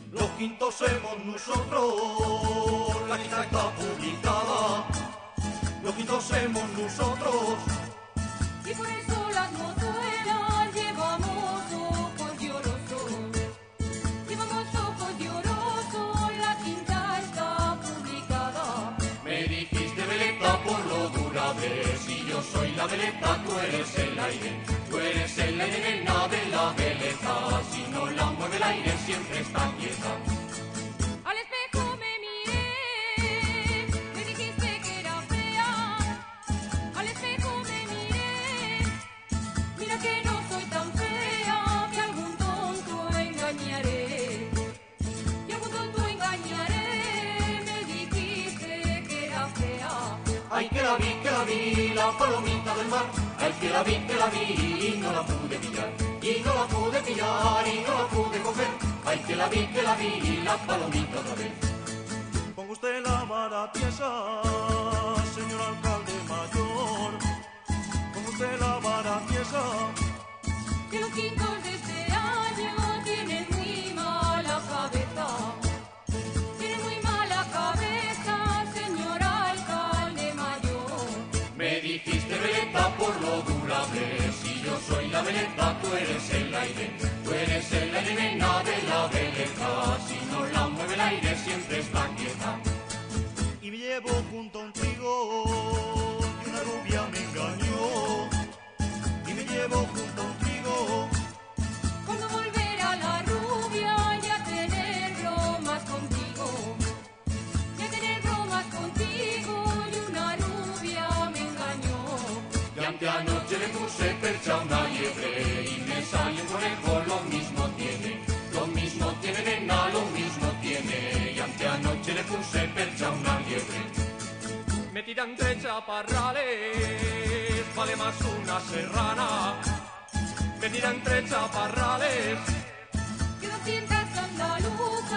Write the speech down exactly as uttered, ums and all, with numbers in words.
Los quintos somos nosotros, la quinta está publicada. Los quintos somos nosotros. Y por eso las mozuelas llevamos ojos llorosos. Llevamos ojos llorosos, la quinta está publicada. Me dijiste veleta por lo dura de si yo soy la veleta, tú eres el aire. Tú eres el aire, nena, de la veleta. Si no la mueve el aire siempre está quieta. Al espejo me miré, me dijiste que era fea. Al espejo me miré, mira que no soy tan fea, que algún tonto engañaré. Que algún tonto engañaré, me dijiste que era fea. Ay, que la vi, que la vi, la palomita del mar. Ay, que la vi, que la vi y no la pude pillar. Y no la pude pillar y no la pude coger. Ay, que la vi, que la vi, la palomita otra vez. Ponga usted la vara tiesa, señor alcalde mayor. Ponga usted la vara tiesa. Que los quintos de este año tienen muy mala cabeza. Tienen muy mala cabeza, señor alcalde mayor. Me dijiste veleta por lo durable. Si yo soy la veleta, tú eres el aire. Tú eres el aire, nena, de la veleta. Si no la mueve el aire siempre está quieta. Y me llevo junto a un trigo y una rubia me engañó. Y me llevo junto a un trigo. Cuando volverá la rubia y a tener bromas contigo. Y a tener bromas contigo y una rubia me engañó. Y anteanoche le puse percha a una liebre y me salió un conejo, lo mismo tiene. Lo mismo tiene, nena, lo mismo tiene. Y anteanoche le puse percha a una liebre. Me tiran tres chaparrales, vale más una serrana. Me tiran tres chaparrales. Que doscientas andaluzas